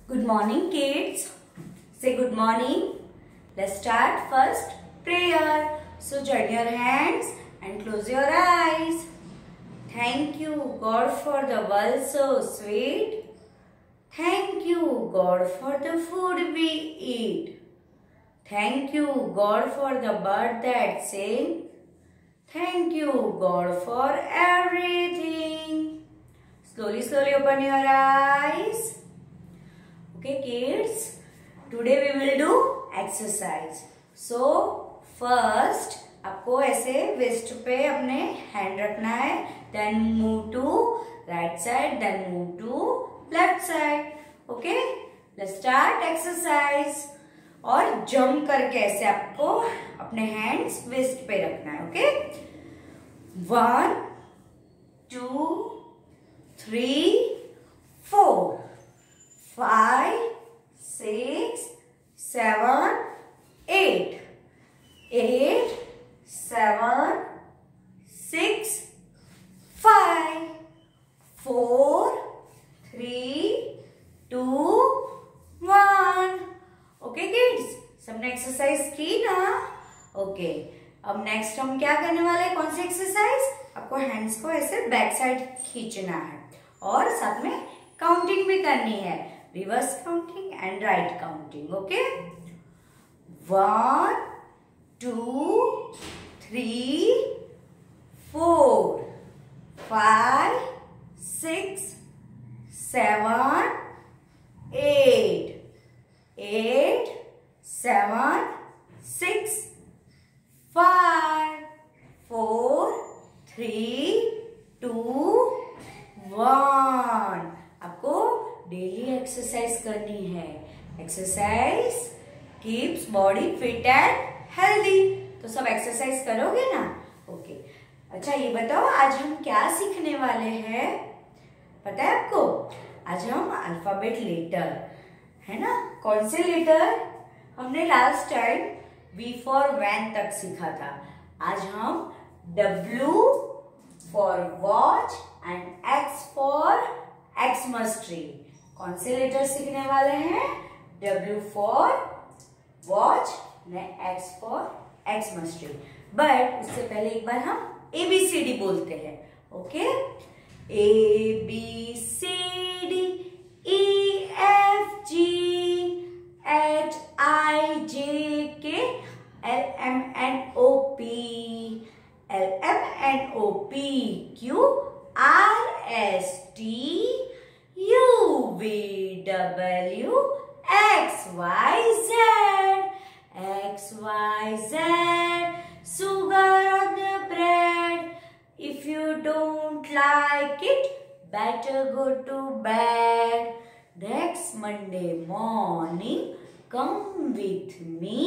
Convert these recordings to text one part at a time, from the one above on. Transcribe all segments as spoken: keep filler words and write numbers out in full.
Good morning, kids. Say good morning. Let's start first prayer. So join your hands and close your eyes. Thank you, God, for the world so sweet. Thank you, God, for the food we eat. Thank you, God, for the bird that sing. Thank you, God, for everything. Slowly, slowly open your eyes. Okay, kids. Today we will do exercise. So, first आपको ऐसे waste पे अपने hand रखना है. Then move to right side. Then move to left side. Okay? Let's start exercise. और jump करके ऐसे आपको अपने हैंड्स वेस्ट पे रखना है. Okay? One, two, three, four, five, six, seven, eight, eight, seven, six, five, four, three, two, one. Okay kids, सबने exercise की ना? ओके, अब नेक्स्ट हम क्या करने वाले हैं? कौन सी एक्सरसाइज? आपको हैंड्स को ऐसे बैक साइड खींचना है और साथ में काउंटिंग भी करनी है. Reverse counting and right counting. Okay, one, two, three, four, five, six, seven, eight, eight, seven, six, five, four, three, two, one. आपको डेली एक्सरसाइज करनी है. Exercise keeps body fit and healthy. तो सब exercise करोगे ना? Okay. अच्छा, ये बताओ आज हम क्या सीखने वाले हैं? पता है आपको? आज हम अल्फाबेट लेटर, है ना? कौन से लेटर? हमने last time V for van तक सीखा था. आज हम W for watch and X for Xmas tree. कौन से लेटर सीखने वाले हैं? डब्ल्यू फॉर वॉच ने X for Xmas tree. But उससे पहले एक बार हम ए बी सी डी बोलते हैं. Okay, A B C D E F G H I J K L M N O P L M N O P Q R S T U V W X Y Z. X, Y, Z, sugar on the bread. If you don't like it, better go to bed. Next Monday morning, come with me.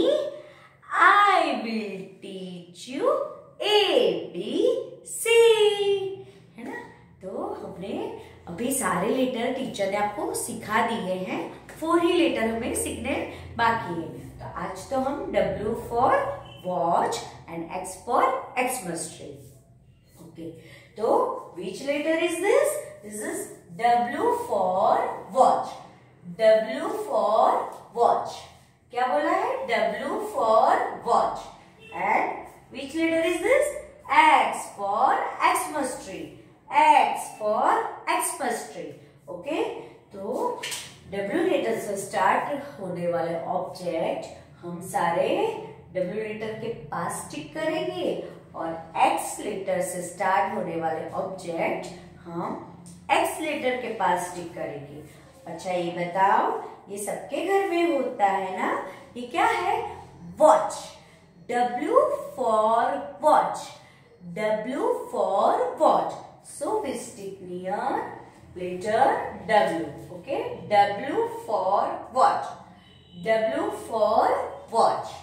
I will teach you A, B, C. है ना? तो हमने अभी सारे letter teacher ने आपको सिखा दिए हैं. फोर ही लेटर हमें सीखने बाकी है. तो आज तो हम W for watch and X for Xmas tree. Okay, तो which letter is this? This is W for watch. W for watch. क्या बोला है? W for watch. And which letter is this? X for Xmas tree. X for Xmas tree. Okay, तो W letter से start होने वाले object हम सारे W letter के पास टिक करेंगे और X लेटर से स्टार्ट होने वाले ऑब्जेक्ट हम X लेटर के पास टिक करेंगे. अच्छा, ये बताओ, ये सबके घर में होता है ना? ये क्या है? Watch. W for watch. W for watch. So we stick near letter W. Okay, W for watch. W for watch.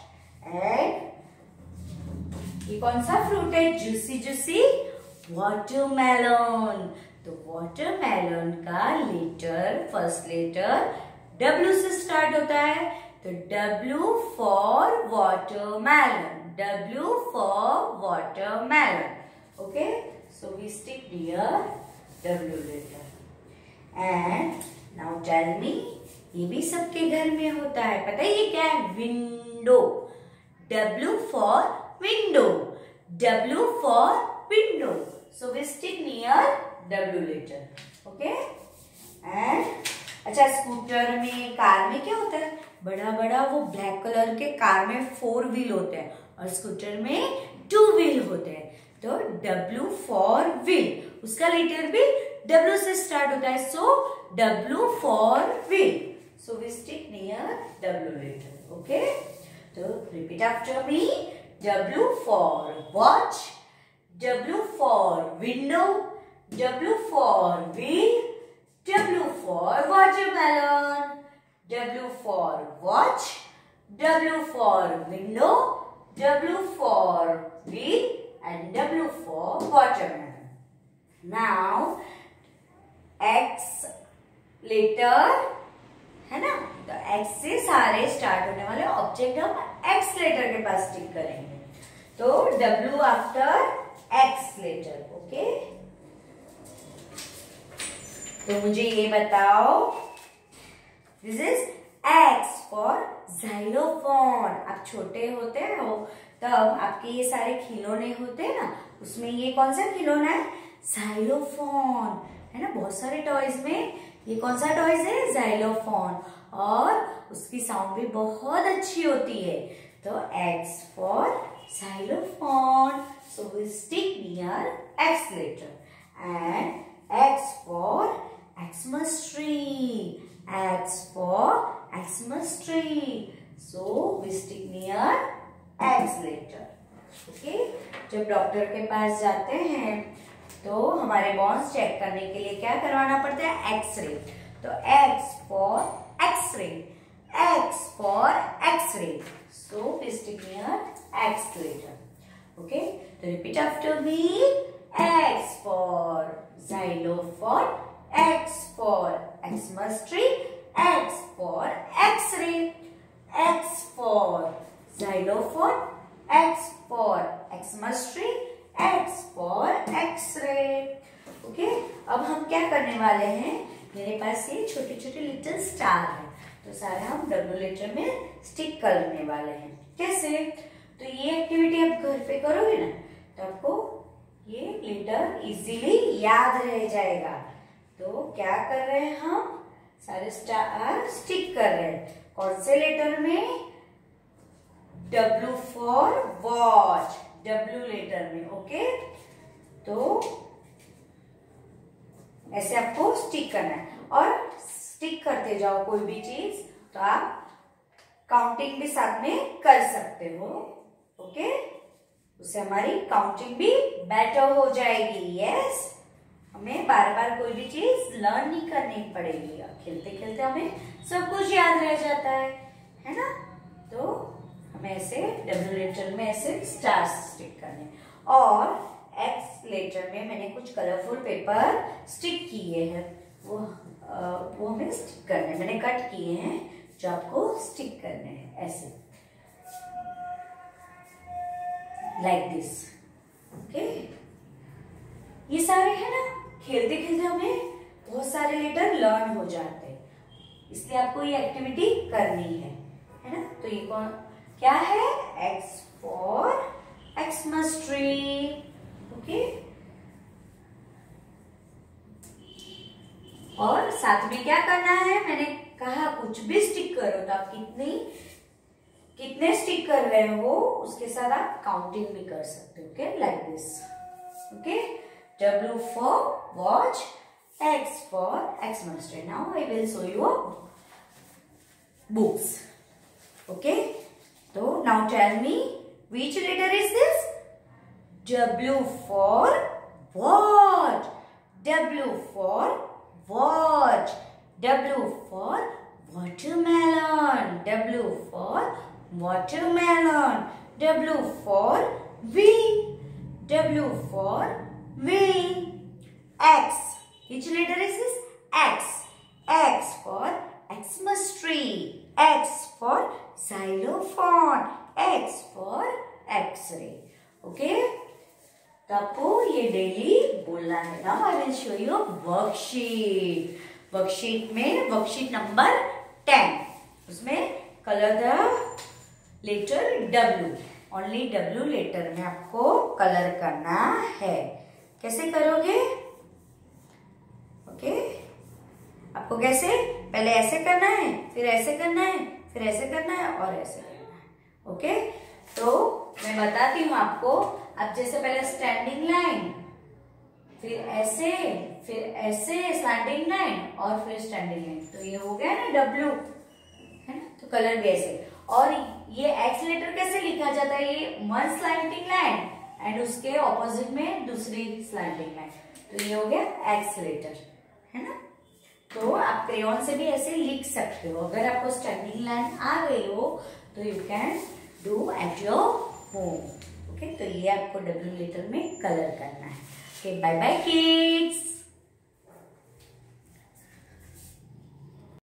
And ये कौन सा फ्रूट है? Juicy juicy watermelon. तो वाटरमेलन का लेटर, फर्स्ट लेटर W से स्टार्ट होता है. तो W for watermelon. W for watermelon. Okay, so we stick near W letter. And now tell me, ये भी सबके घर में होता है। पता है ये क्या है? Window. W for window. W for window. So we stick near W letter. Okay? And अच्छा, स्कूटर में, कार में क्या होता है? बड़ा बड़ा वो ब्लैक कलर के कार में फोर व्हील होते हैं और स्कूटर में टू व्हील होते हैं। तो W फॉर व्हील, उसका लेटर भी W से स्टार्ट होता है। So W for wheel. So we stick near W letter. Okay, तो repeat after me. W for watch, W for window, W for wheel, W for watermelon, W for watch, W for window, W for wheel, and W for watermelon. Now, X letter है ना, तो X से सारे start होने वाले object हम X letter के पास stick करेंगे। तो W after X letter. Okay, तो मुझे ये बताओ, this is X for xylophone। आप छोटे होते हो तब आपके ये सारे खिलौने होते हैं ना, उसमें ये कौन सा खिलौना है? xylophone है ना। बहुत सारे टॉयज में ये कौन सा टॉयज है? xylophone। और उसकी साउंड भी बहुत अच्छी होती है। तो X for xylophone। So we stick near X letter. And X for Xmas tree. X for Xmas tree. So we stick near X letter. Okay? जब डॉक्टर के पास जाते हैं तो हमारे बोन्स चेक करने के लिए क्या करवाना पड़ता है? एक्सरे। तो X for X-ray. X for X-ray. So we stick near X letter. Okay? So repeat after me. X for xylophone. X for Xmas tree, X for X-ray, X for xylophone, X for Xmas tree, X for X-ray. Okay, अब हम क्या करने वाले हैं? मेरे पास ये छोटे छोटे लिटिल स्टार है, तो सारे हम W लेटर में स्टिक करने वाले हैं। कैसे? तो ये एक्टिविटी आप घर पे करोगे ना, तो आपको ये लेटर इजीली याद रह जाएगा। तो क्या कर रहे हैं हम? सारे स्टार स्टिक कर रहे हैं। कौन से लेटर में? W for watch, W letter में। ओके, तो ऐसे आपको स्टिक करना है और स्टिक करते जाओ कोई भी चीज, तो आप काउंटिंग भी साथ में कर सकते हो। ओके, उससे हमारी काउंटिंग भी बेटर हो जाएगी। यस, हमें बार बार कोई भी चीज लर्न नहीं करनी पड़ेगी। खेलते खेलते हमें सब कुछ याद रह जाता है, है ना। तो हमें ऐसे W लेटर में ऐसे स्टार्स स्टिक करने, और X लेटर में मैंने कुछ कलरफुल पेपर स्टिक किए हैं, वो आ, वो हमें स्टिक करने, मैंने कट किए हैं जो आपको स्टिक करने हैं ऐसे, लाइक दिस। ओके, ये सारे है ना, खेलते खेलते हमें बहुत सारे लेटर लर्न हो जाते हैं, इसलिए आपको ये एक्टिविटी करनी है, है ना। तो ये कौन क्या है? X for Xmas tree। Okay, और साथ में क्या करना है? मैंने कहा कुछ भी स्टिक करो, तो आप कितनी कितने स्टिक कर रहे हो उसके साथ आप काउंटिंग भी कर सकते हो। Okay, like this. Okay, W for watch, X for Xmas tree. Now I will show you books. Okay, so now tell me which letter is this? W for what? W for watch. W for watermelon. W for watermelon. W for wheel. W for wheel. X. Which letter is this? X. X for Xmas tree. X for xylophone. X for X-ray. Okay? तो आपको ये daily बोलना है। Now I will show you worksheet. Worksheet में worksheet number ten, उसमें colour the letter W, only W letter में आपको colour करना है। कैसे करोगे? ओके, आपको कैसे, पहले ऐसे करना है, फिर ऐसे करना है, फिर ऐसे करना है और ऐसे करना है। ओके, तो मैं बताती हूँ आपको। अब जैसे पहले स्टैंडिंग लाइन, फिर ऐसे, फिर ऐसे स्लैंडिंग लाइन और फिर स्टैंडिंग लाइन, तो ये हो गया ना डब्ल्यू, है ना। तो कलर भी ऐसे। और ये एक्स लेटर कैसे लिखा जाता है? ये वन स्लैंटिंग लाइन एंड उसके ऑपोजिट में दूसरी स्लैंटिंग लाइन, तो ये हो गया एक्स लेटर, है ना। तो आप क्रेयॉन से भी ऐसे लिख सकते हो। अगर आपको स्टैंडिंग लाइन आ गई हो तो you can do at your home. Okay, तो ये आपको डब्ल्यू लेटर में कलर करना है। Okay, bye bye kids.